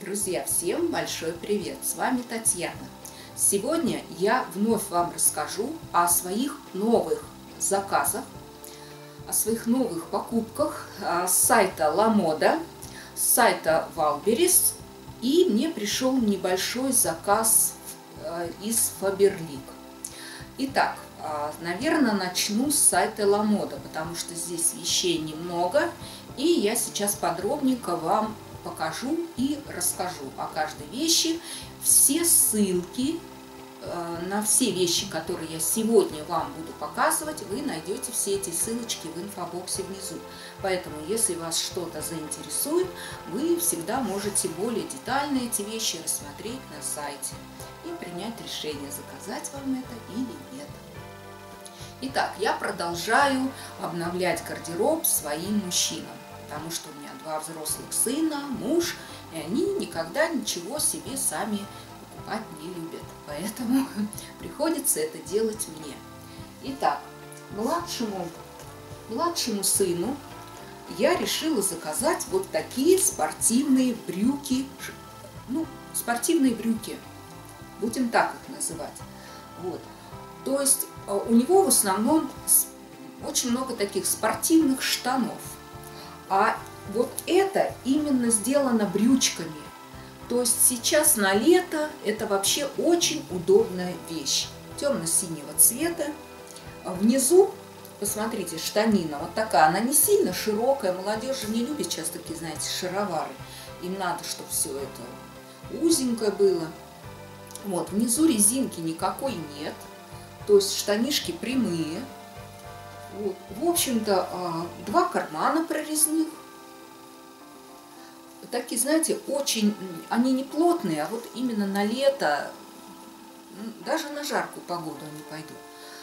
Друзья, всем большой привет! С вами Татьяна. Сегодня я вновь вам расскажу о своих новых заказах, о своих новых покупках с сайта Ламода, с сайта Валберес. И мне пришел небольшой заказ из Фаберлик. Итак, наверное, начну с сайта Ламода, потому что здесь вещей немного. И я сейчас подробненько вам покажу и расскажу о каждой вещи. Все ссылки на все вещи, которые я сегодня вам буду показывать, вы найдете все эти ссылочки в инфобоксе внизу. Поэтому, если вас что-то заинтересует, вы всегда можете более детально эти вещи рассмотреть на сайте и принять решение, заказать вам это или нет. Итак, я продолжаю обновлять гардероб своим мужчинам, потому что у меня 2 взрослых сына, муж, и они никогда ничего себе сами покупать не любят. Поэтому приходится это делать мне. Итак, младшему сыну я решила заказать вот такие спортивные брюки. Спортивные брюки, будем так их называть. Вот. То есть у него в основном очень много таких спортивных штанов. А вот это именно сделано брючками. То есть сейчас на лето это вообще очень удобная вещь. Темно-синего цвета. Внизу, посмотрите, штанина вот такая. Она не сильно широкая. Молодежь же не любит сейчас такие, знаете, шаровары. Им надо, чтобы все это узенькое было. Вот, внизу резинки никакой нет. То есть штанишки прямые. Вот. В общем-то, 2 кармана прорезных. Такие, знаете, очень, они не плотные, а вот именно на лето, даже на жаркую погоду они пойдут.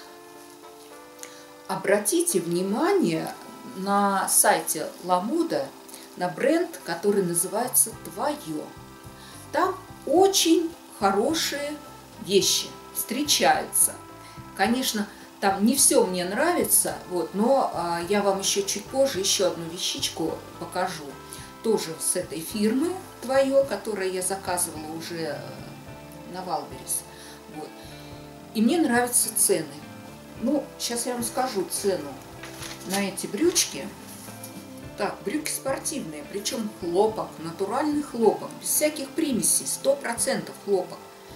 Обратите внимание на сайте Ламода на бренд, который называется «Твое». Там очень хорошие вещи встречаются. Конечно, там не все мне нравится, вот, но я вам еще чуть позже еще одну вещичку покажу. Тоже с этой фирмы «Твое», которое я заказывала уже на Валберес. Вот. И мне нравятся цены. Ну, сейчас я вам скажу цену на эти брючки. Так, брюки спортивные, причем хлопок, натуральный хлопок, без всяких примесей, 100% хлопок.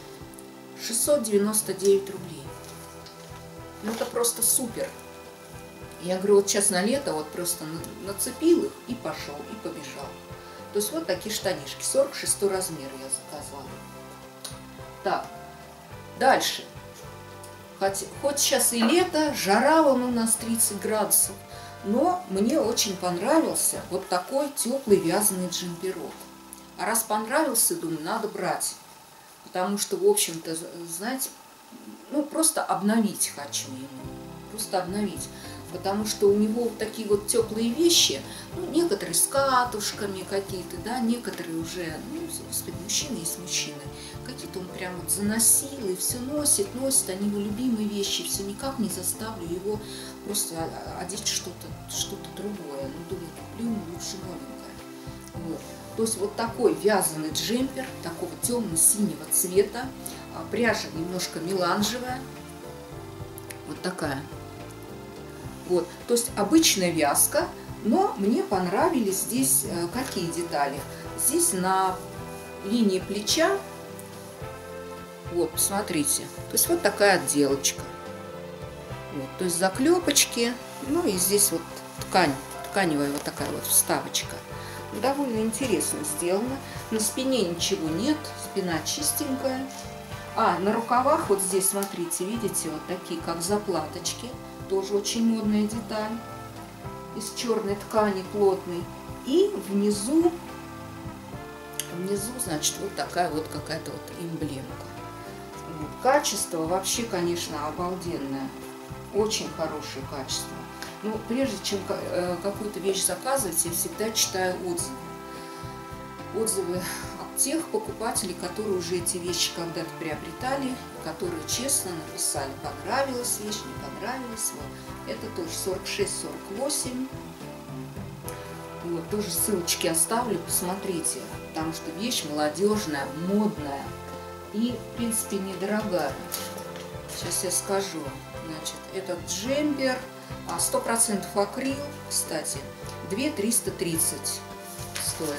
699 рублей. Ну, это просто супер. Я говорю, вот сейчас на лето вот просто нацепил их и пошел, и побежал. То есть вот такие штанишки, 46 размер я заказала. Так, дальше. Хоть сейчас и лето, жара вон у нас 30 градусов, но мне очень понравился вот такой теплый вязаный джемперок. А раз понравился, думаю, надо брать. Потому что, в общем-то, знаете, просто обновить хочу его. Просто обновить. Потому что у него такие вот теплые вещи, некоторые с катушками какие-то, да, некоторые уже, господи, мужчины есть мужчины, какие-то он прям вот заносил и все носит, они его любимые вещи, все никак не заставлю его просто одеть что-то другое. Думаю, куплю ему лучше новенькое. Вот. То есть вот такой вязаный джемпер, такого темно-синего цвета, пряжа немножко меланжевая, вот такая. Вот, то есть обычная вязка, но мне понравились здесь какие детали. Здесь на линии плеча, вот, посмотрите, то есть вот такая отделочка. Вот, то есть заклепочки, и здесь вот тканевая вот такая вот вставочка. Довольно интересно сделано. На спине ничего нет, спина чистенькая. На рукавах вот здесь, смотрите, видите, вот такие как заплаточки. Тоже очень модная деталь из черной ткани плотной. И внизу, значит, вот такая вот какая-то вот эмблемка. Вот. Качество вообще, конечно, обалденное. Очень хорошее качество. Но прежде чем какую-то вещь заказывать, я всегда читаю отзывы. Отзывы от тех покупателей, которые уже эти вещи когда-то приобретали, которые честно написали, понравилась вещь, не понравилась. Вот. Это тоже 46-48. Вот. Вот тоже ссылочки оставлю, посмотрите, потому что вещь молодежная, модная и, в принципе, недорогая. Сейчас я скажу. Значит, этот джемпер 100% акрил, кстати, 2330 стоит.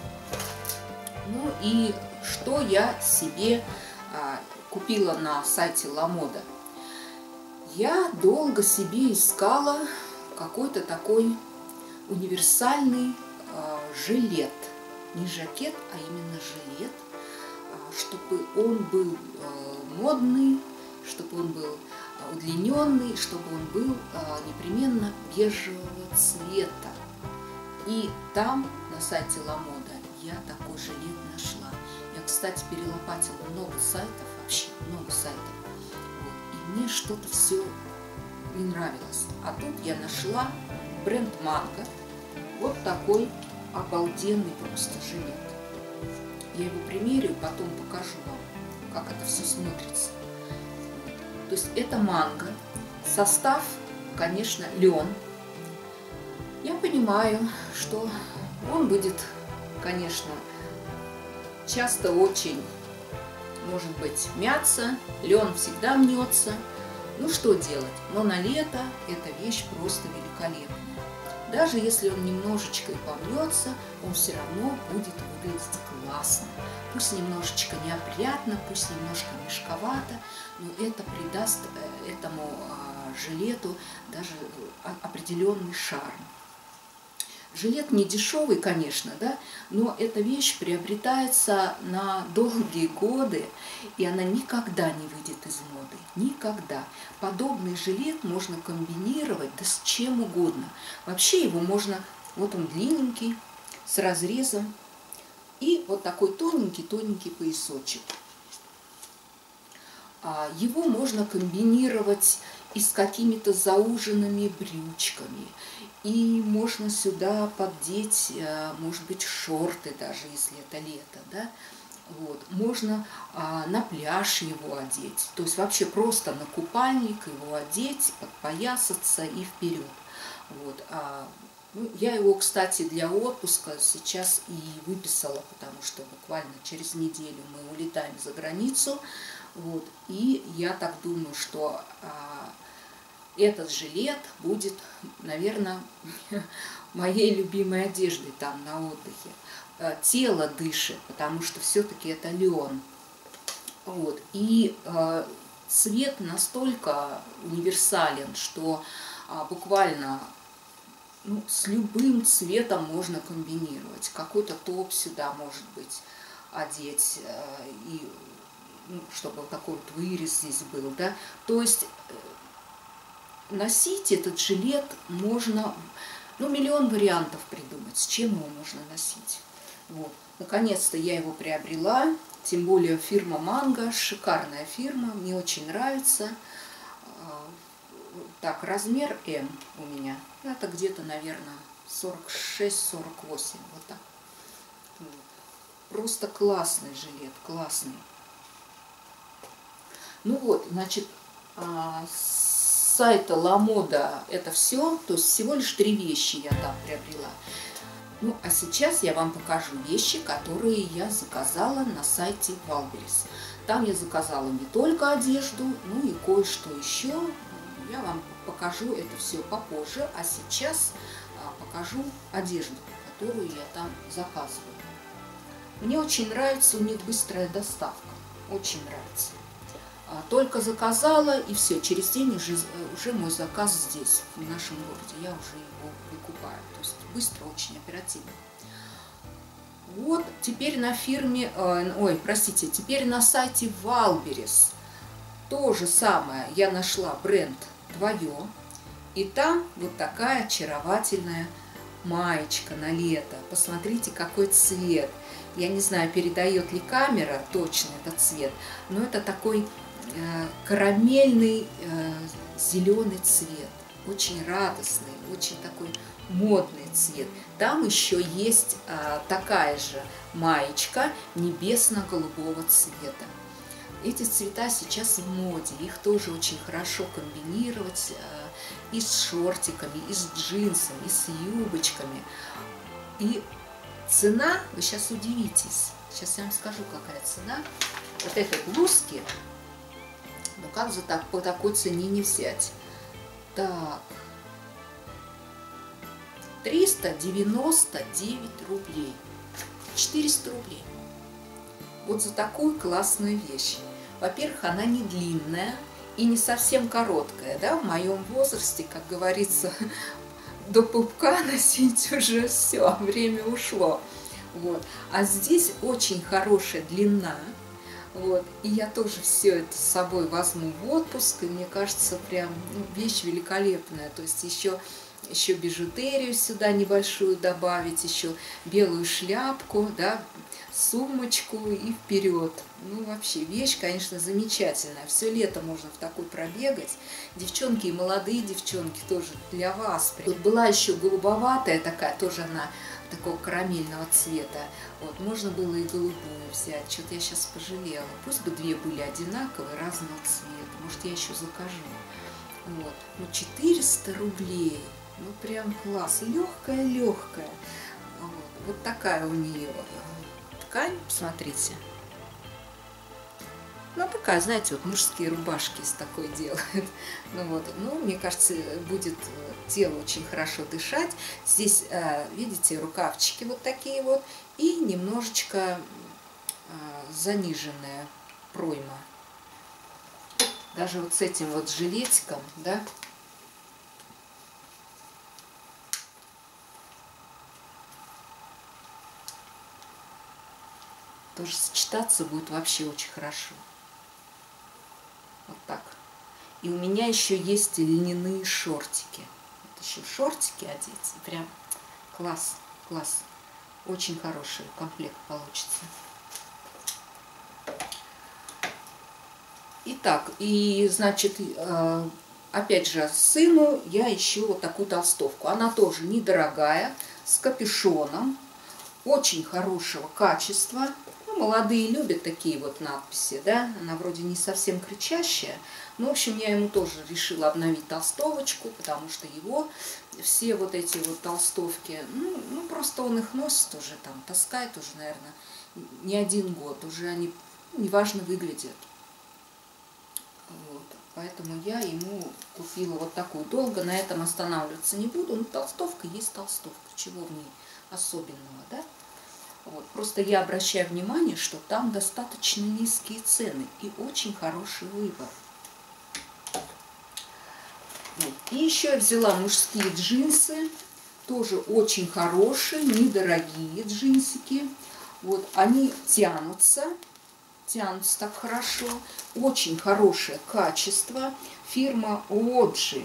Ну и что я себе купила на сайте Ламода? Я долго себе искала какой-то такой универсальный жилет. Не жакет, а именно жилет, чтобы он был модный, чтобы он был удлиненный, чтобы он был непременно бежевого цвета. И там, на сайте Ламода, я такой жилет нашла. Я, кстати, перелопатила много сайтов, вообще много сайтов. Вот. И мне что-то все не нравилось. А тут я нашла бренд Манго. Вот такой обалденный просто жилет. Я его примерю, потом покажу вам, как это все смотрится. То есть это Манго. Состав, конечно, лен. Я понимаю, что он будет, конечно, часто очень, может быть, мяться. Лен всегда мнется. Ну что делать? Но на лето эта вещь просто великолепная. Даже если он немножечко и помнется, он все равно будет выглядеть классно. Пусть немножечко неопрятно, пусть немножко мешковато, но это придаст этому жилету даже определенный шарм. Жилет не дешевый, конечно, да, но эта вещь приобретается на долгие годы, и она никогда не выйдет из моды. Никогда. Подобный жилет можно комбинировать да с чем угодно. Вообще его можно, вот он длинненький, с разрезом, и вот такой тоненький-тоненький поясочек. Его можно комбинировать и с какими-то зауженными брючками. И можно сюда поддеть, может быть, шорты, даже если это лето, да? Вот. Можно на пляж его одеть. То есть вообще просто на купальник его одеть, подпоясаться и вперед. Вот. Ну, я его, кстати, для отпуска сейчас и выписала, потому что буквально через неделю мы улетаем за границу. Вот. И я так думаю, что этот жилет будет, наверное, моей любимой одеждой там на отдыхе. Тело дышит, потому что все-таки это лен. Вот. И цвет настолько универсален, что буквально с любым цветом можно комбинировать. Какой-то топ сюда, может быть, одеть, и чтобы вот такой вот вырез здесь был. Да? То есть носить этот жилет можно, миллион вариантов придумать, с чем его можно носить. Вот. Наконец-то я его приобрела, тем более фирма Манго, шикарная фирма, мне очень нравится. Так, размер М у меня, это где-то, наверное, 46-48, вот так. Вот. Просто классный жилет, классный. Ну вот, значит, с сайта Ламода это все, то есть всего лишь 3 вещи я там приобрела. Ну, а сейчас я вам покажу вещи, которые я заказала на сайте Валберес. Там я заказала не только одежду, но и кое-что еще. Я вам покажу это все попозже, а сейчас покажу одежду, которую я там заказываю. Мне очень нравится у них быстрая доставка, очень нравится. Только заказала, и все, через день уже мой заказ здесь, в нашем городе, я уже его выкупаю. То есть быстро, очень оперативно. Вот, теперь на фирме, теперь на сайте Валберес то же самое. Я нашла бренд Твое, и там вот такая очаровательная маечка на лето. Посмотрите, какой цвет. Я не знаю, передает ли камера точно этот цвет, но это такой карамельный зеленый цвет, очень радостный, очень такой модный цвет. Там еще есть такая же маечка небесно-голубого цвета. Эти цвета сейчас в моде, их тоже очень хорошо комбинировать и с шортиками, и с джинсами, и с юбочками. И цена, вы сейчас удивитесь, сейчас я вам скажу, какая цена вот этой блузки. Ну как за по такой цене не взять? Так, 399 рублей. 400 рублей. Вот за такую классную вещь. Во-первых, она не длинная и не совсем короткая. Да? В моем возрасте, как говорится, до пупка носить уже все, время ушло. Вот. А здесь очень хорошая длина. Вот. И я тоже все это с собой возьму в отпуск. И мне кажется, прям вещь великолепная. То есть еще бижутерию сюда небольшую добавить, еще белую шляпку, да, сумочку и вперед. Ну, вообще, вещь, конечно, замечательная. Все лето можно в такой пробегать. Девчонки и молодые девчонки тоже для вас. Вот была еще голубоватая такая, тоже она такого карамельного цвета. Вот, можно было и голубую взять. Что-то я сейчас пожалела. Пусть бы две были одинаковые, разного цвета. Может, я еще закажу. Вот. Ну, 400 рублей. Ну, прям класс. Легкая. Вот такая у нее ткань, смотрите. Ну, такая, знаете, вот мужские рубашки из такой делают. Ну, мне кажется, будет тело очень хорошо дышать. Здесь, видите, рукавчики вот такие вот. И немножечко заниженная пройма. Даже вот с этим вот жилетиком, да. Тоже сочетаться будет вообще очень хорошо. Вот так. И у меня еще есть льняные шортики. Вот еще шортики одеть. Прям класс. Очень хороший комплект получится. Итак, и значит, опять же, сыну я ищу вот такую толстовку. Она тоже недорогая, с капюшоном, очень хорошего качества. Молодые любят такие вот надписи, да, она вроде не совсем кричащая, но, в общем, я ему тоже решила обновить толстовочку, потому что его все вот эти вот толстовки, ну просто он их носит уже, там, таскает уже, наверное, не один год, уже они неважно выглядят. Вот, поэтому я ему купила вот такую. Долго на этом останавливаться не буду, но толстовка есть толстовка, чего в ней особенного, да? Вот. Просто я обращаю внимание, что там достаточно низкие цены и очень хороший выбор. Вот. И еще я взяла мужские джинсы, тоже очень хорошие, недорогие джинсики. Вот. Они тянутся так хорошо, очень хорошее качество. Фирма Оджи.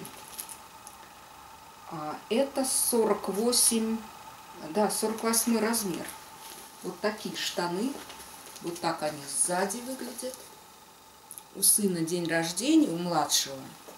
Это 48 размер. Вот такие штаны, вот так они сзади выглядят. У сына день рождения, у младшего,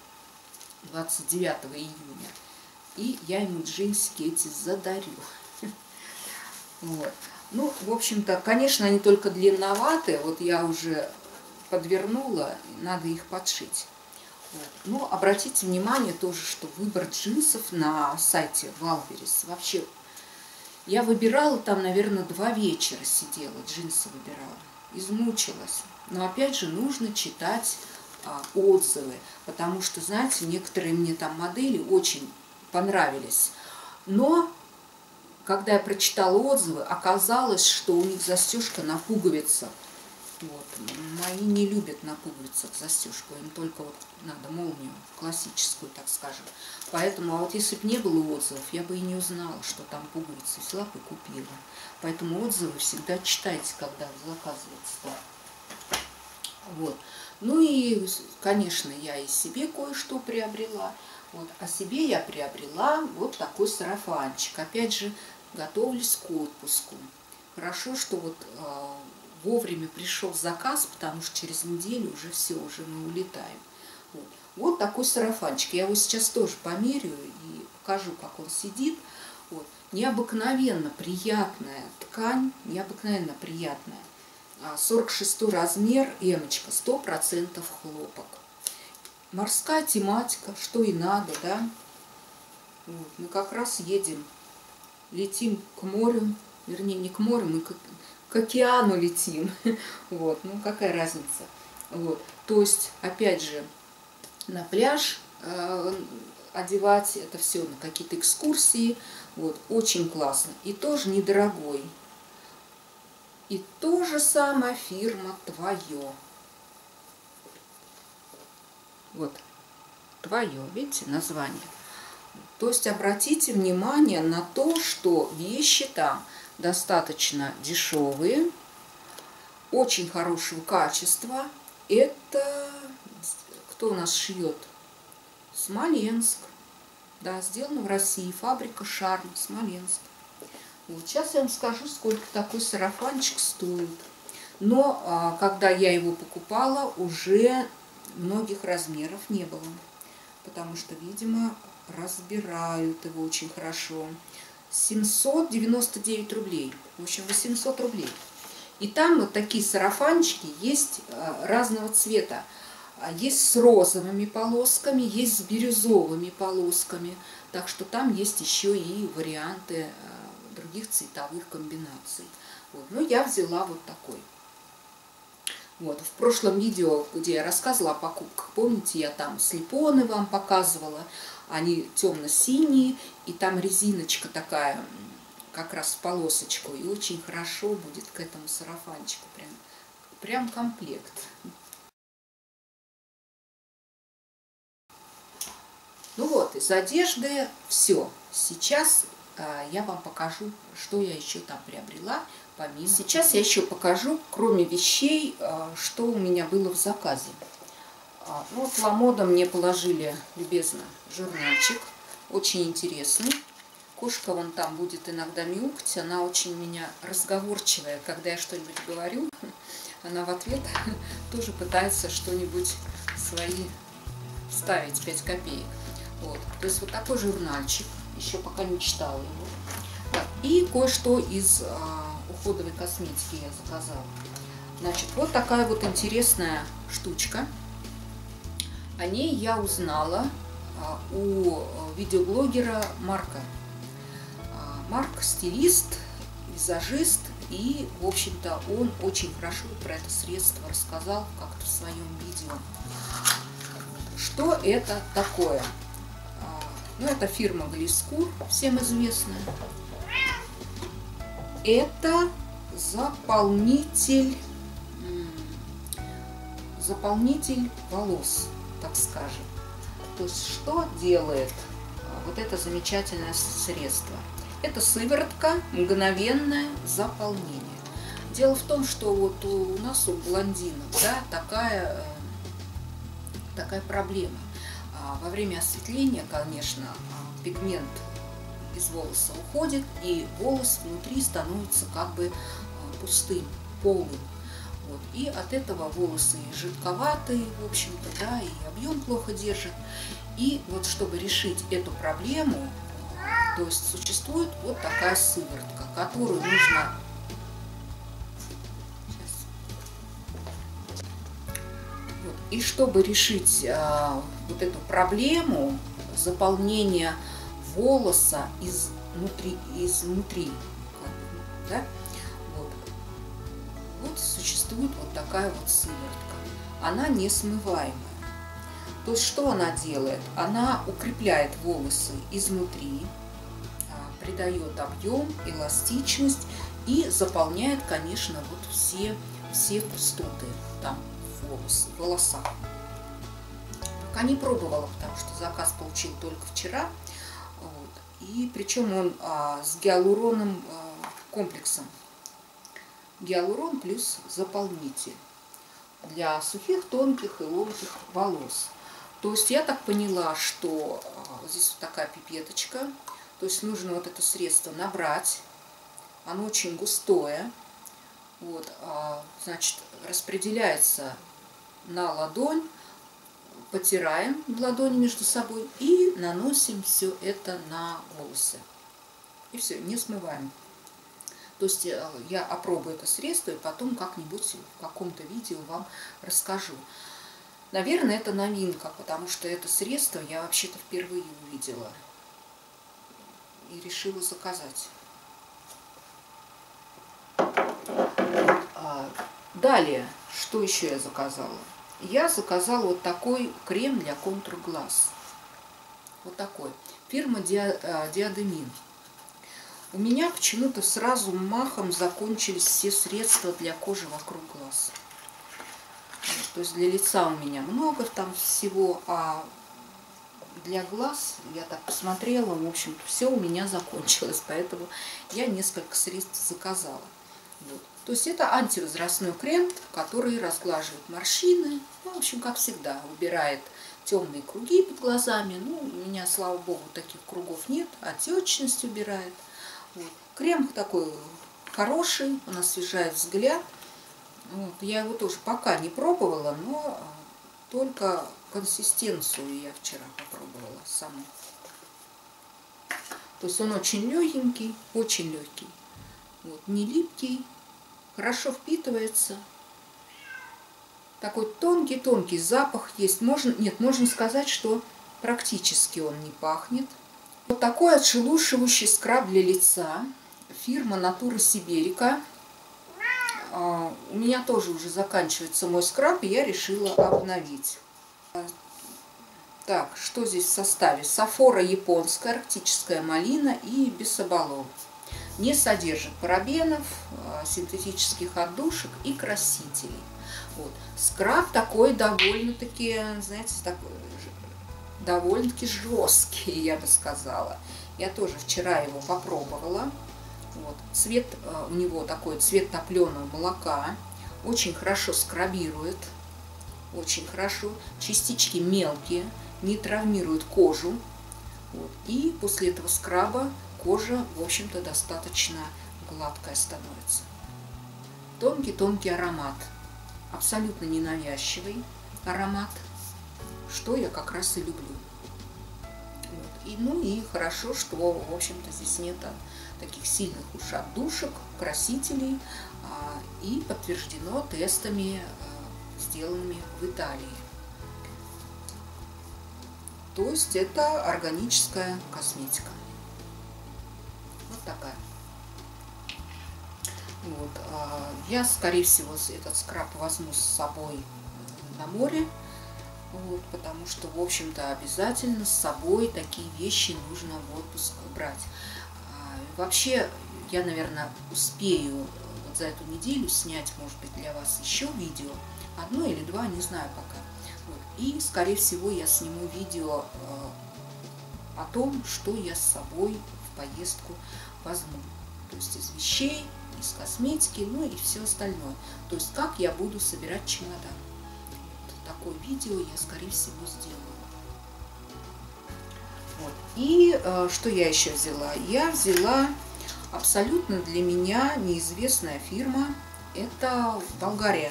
29 июня. И я ему джинсики эти задарю. Вот. Ну, в общем-то, конечно, они только длинноватые. Вот я уже подвернула, надо их подшить. Вот. Но обратите внимание тоже, что выбор джинсов на сайте Валберес вообще... Я выбирала там, наверное, 2 вечера сидела, джинсы выбирала. Измучилась. Но опять же нужно читать отзывы, потому что, знаете, некоторые мне там модели очень понравились. Но когда я прочитала отзывы, оказалось, что у них застежка на пуговицах. Вот. Мои не любят на пуговицах застежку, им только вот надо молнию, классическую, так скажем. Поэтому, вот если бы не было отзывов, я бы и не узнала, что там пуговицы, взяла бы и купила. Поэтому отзывы всегда читайте, когда заказываете. Вот. Ну и, конечно, я и себе кое-что приобрела. Вот. А себе я приобрела вот такой сарафанчик. Опять же, готовлюсь к отпуску. Хорошо, что вот вовремя пришел заказ, потому что через неделю уже все, уже мы улетаем. Вот такой сарафанчик. Я его сейчас тоже померяю и покажу, как он сидит. Вот. Необыкновенно приятная ткань, необыкновенно приятная. 46 размер, эмочка, 100% хлопок. Морская тематика, что и надо, да. Вот. Мы как раз едем летим к морю, вернее, не к морю, мы к океану летим. Вот, ну какая разница. Вот, то есть, опять же, на пляж одевать это все, на какие-то экскурсии. Вот, очень классно. И тоже недорогой. И то же самое фирма «Твое». Вот, «Твое», видите, название. То есть обратите внимание на то, что вещи там достаточно дешевые, очень хорошего качества. Это кто у нас шьет? Смоленск. Да, сделано в России. Фабрика «Шарм», Смоленск. Вот, сейчас я вам скажу, сколько такой сарафанчик стоит. Но когда я его покупала, уже многих размеров не было. Потому что, видимо, разбирают его очень хорошо. 799 рублей. В общем, 800 рублей. И там вот такие сарафанчики есть разного цвета. Есть с розовыми полосками, есть с бирюзовыми полосками. Так что там есть еще и варианты других цветовых комбинаций. Вот. Но я взяла вот такой. Вот. В прошлом видео, где я рассказывала о покупках, помните, я там слипоны вам показывала. Они темно-синие, и там резиночка такая, как раз в полосочку. И очень хорошо будет к этому сарафанчику. Прям комплект. Ну вот, из одежды все. Сейчас я вам покажу, что я еще там приобрела. Помимо. Сейчас я еще покажу, кроме вещей, что у меня было в заказе. Вот Ламода мне положили любезно журнальчик, очень интересный. Кошка вон там будет иногда мяукать, она очень у меня разговорчивая. Когда я что-нибудь говорю, она в ответ тоже пытается что-нибудь свои вставить, 5 копеек. Вот. То есть вот такой журнальчик, еще пока не читала его. Так, и кое-что из уходовой косметики я заказала. Значит, вот такая вот интересная штучка. О ней я узнала у видеоблогера Марка. Марк стилист, визажист, и, в общем-то, он очень хорошо про это средство рассказал как-то в своем видео. Что это такое? Ну, это фирма Глискур, всем известная. Это заполнитель волос, так скажем. То есть, что делает вот это замечательное средство? Это сыворотка, мгновенное заполнение. Дело в том, что вот у нас, у блондинок, да, такая проблема. Во время осветления, конечно, пигмент из волоса уходит, и волос внутри становится как бы пустым, полым. Вот. И от этого волосы жидковатые, в общем-то, да, и объем плохо держит. И вот чтобы решить эту проблему, то есть существует вот такая сыворотка, которую нужно... Вот. И чтобы решить вот эту проблему заполнения волоса изнутри, да, вот существует вот такая вот сыворотка. Она несмываемая. То есть что она делает? Она укрепляет волосы изнутри, придает объем, эластичность и заполняет, конечно, вот все пустоты там в волосах. Пока не пробовала, потому что заказ получил только вчера. Вот. И причем он с гиалуроновым комплексом. Гиалурон плюс заполнитель для сухих, тонких и ломких волос. То есть я так поняла, что здесь вот такая пипеточка. То есть нужно вот это средство набрать. Оно очень густое. Вот, значит, распределяется на ладонь. Потираем ладони между собой и наносим все это на волосы. И все, не смываем. То есть я опробую это средство и потом как-нибудь в каком-то видео вам расскажу. Наверное, это новинка, потому что это средство я вообще-то впервые увидела и решила заказать. Далее, что еще я заказала? Я заказала вот такой крем для контура глаз. Вот такой. Фирма Диадемин. У меня почему-то сразу махом закончились все средства для кожи вокруг глаз. То есть для лица у меня много там всего, а для глаз, я так посмотрела, в общем-то, все у меня закончилось, поэтому я несколько средств заказала. Вот. То есть это антивозрастной крем, который разглаживает морщины, ну, в общем, как всегда, убирает темные круги под глазами. Ну, у меня, слава богу, таких кругов нет, отечность убирает. Вот. Крем такой хороший, он освежает взгляд. Вот. Я его тоже пока не пробовала, но только консистенцию я вчера попробовала саму. То есть он очень легенький, очень легкий. Вот. Не липкий, хорошо впитывается. Такой тонкий-тонкий запах есть. Можно сказать, что практически он не пахнет. Вот такой отшелушивающий скраб для лица. Фирма Natura Siberica. У меня тоже уже заканчивается мой скраб, и я решила обновить. Так, что здесь в составе? Сафора японская, арктическая малина и бисоболол. Не содержит парабенов, синтетических отдушек и красителей. Вот. Скраб такой довольно-таки, знаете, такой довольно-таки жесткий, я бы сказала. Я тоже вчера его попробовала. Вот. Цвет у него такой, цвет топленого молока. Очень хорошо скрабирует. Очень хорошо. Частички мелкие, не травмируют кожу. Вот. И после этого скраба кожа, в общем-то, достаточно гладкая становится. Тонкий-тонкий аромат. Абсолютно ненавязчивый аромат, что я как раз и люблю. Вот. И хорошо, что, в общем-то, здесь нет таких сильных уж отдушек, красителей, и подтверждено тестами, сделанными в Италии. То есть это органическая косметика. Вот такая. Вот. Я, скорее всего, этот скраб возьму с собой на море, вот, потому что, в общем-то, обязательно с собой такие вещи нужно в отпуск брать. Вообще, я, наверное, успею вот за эту неделю снять, может быть, для вас еще видео, одно или два, не знаю пока. Вот. И, скорее всего, я сниму видео о том, что я с собой в поездку возьму. То есть из вещей, из косметики, ну и все остальное. То есть как я буду собирать чемодан. Вот такое видео я, скорее всего, сделаю. Вот. И что я еще взяла? Я взяла абсолютно для меня неизвестная фирма. Это Болгария.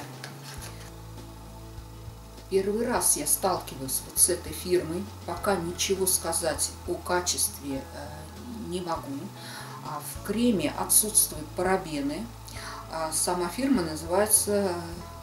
Первый раз я сталкиваюсь вот с этой фирмой. Пока ничего сказать о качестве не могу. В креме отсутствуют парабены. Сама фирма называется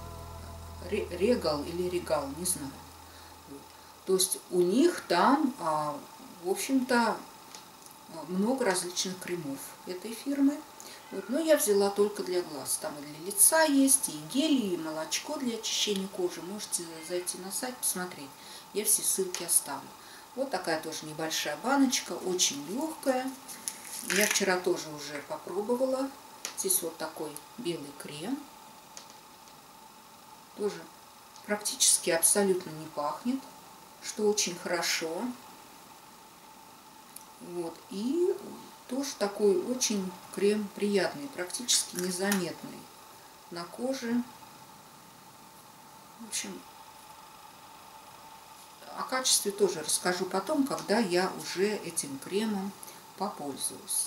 Регал или Регал, не знаю. То есть у них там, в общем-то, много различных кремов этой фирмы. Вот. Но я взяла только для глаз. Там и для лица есть, и гели, и молочко для очищения кожи. Можете зайти на сайт, посмотреть. Я все ссылки оставлю. Вот такая тоже небольшая баночка, очень легкая. Я вчера тоже уже попробовала. Здесь вот такой белый крем. Тоже практически абсолютно не пахнет, что очень хорошо. Вот. И тоже такой очень крем приятный, практически незаметный на коже. В общем, о качестве тоже расскажу потом, когда я уже этим кремом попользуюсь.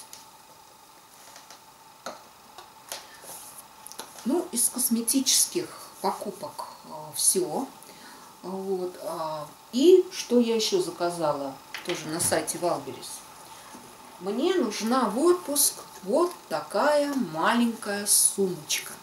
Ну, из косметических покупок все. Вот. И что я еще заказала тоже на сайте Валберес. Мне нужна в отпуск вот такая маленькая сумочка.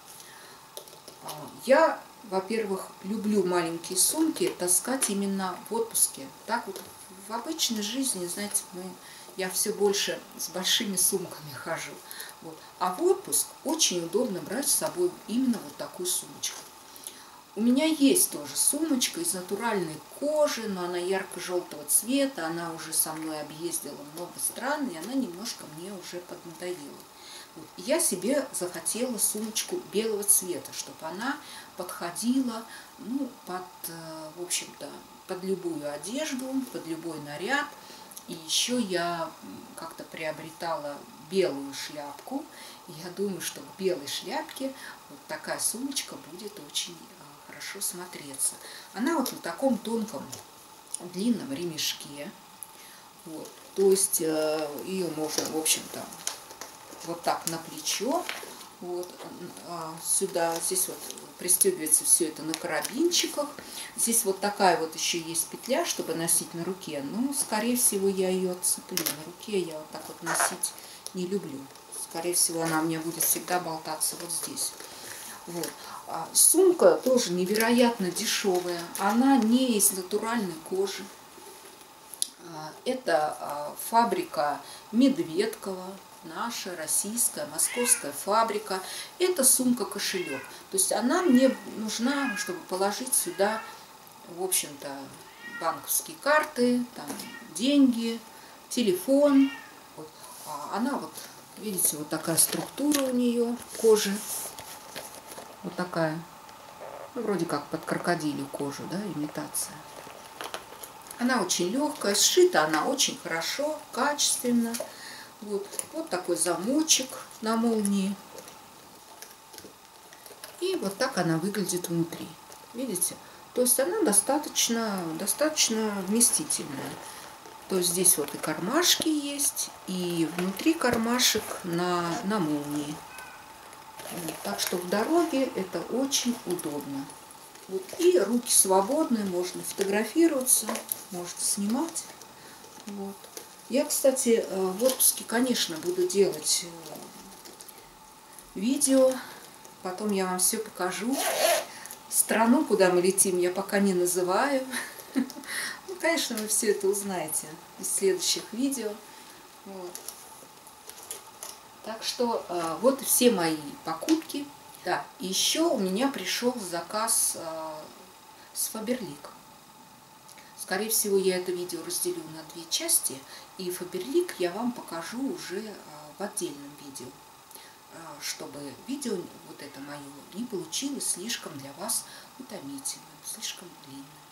Я, во-первых, люблю маленькие сумки таскать именно в отпуске. Так вот в обычной жизни, знаете, я все больше с большими сумками хожу. Вот. А в отпуск очень удобно брать с собой именно вот такую сумочку. У меня есть тоже сумочка из натуральной кожи, но она ярко-желтого цвета, она уже со мной объездила много стран, и она немножко мне уже поднадоела. Вот. Я себе захотела сумочку белого цвета, чтобы она подходила, ну, под, в общем-то, под любую одежду, под любой наряд. И еще я как-то приобретала белую шляпку. И я думаю, что к белой шляпке вот такая сумочка будет очень хорошо смотреться. Она вот на таком тонком длинном ремешке. Вот. То есть ее можно, в общем-то, вот так на плечо. Вот, сюда, здесь вот пристегивается все это на карабинчиках. Здесь вот такая вот еще есть петля, чтобы носить на руке. Но, скорее всего, я ее отцеплю. На руке я вот так вот носить не люблю. Скорее всего, она у меня будет всегда болтаться вот здесь. Вот. Сумка тоже невероятно дешевая. Она не из натуральной кожи. Это фабрика Медведкова, наша российская, московская фабрика. Это сумка-кошелек. То есть она мне нужна, чтобы положить сюда, в общем-то, банковские карты, там, деньги, телефон. Вот. Она вот, видите, вот такая структура у нее, кожи. Вот такая, ну, вроде как под крокодилью кожу, да, имитация. Она очень легкая, сшита она очень хорошо, качественно. Вот, вот такой замочек на молнии. И вот так она выглядит внутри. Видите? То есть она достаточно вместительная. То есть здесь вот и кармашки есть, и внутри кармашек на молнии. Вот, так что в дороге это очень удобно. Вот, и руки свободные, можно фотографироваться, можете снимать. Вот. Я, кстати, в отпуске, конечно, буду делать видео. Потом я вам все покажу. Страну, куда мы летим, я пока не называю. Ну, конечно, вы все это узнаете из следующих видео. Вот. Так что вот все мои покупки. Да, и еще у меня пришел заказ с Faberlic. Скорее всего, я это видео разделю на 2 части, и Faberlic я вам покажу уже в отдельном видео, чтобы видео вот это мое не получилось слишком для вас утомительным, слишком длинным.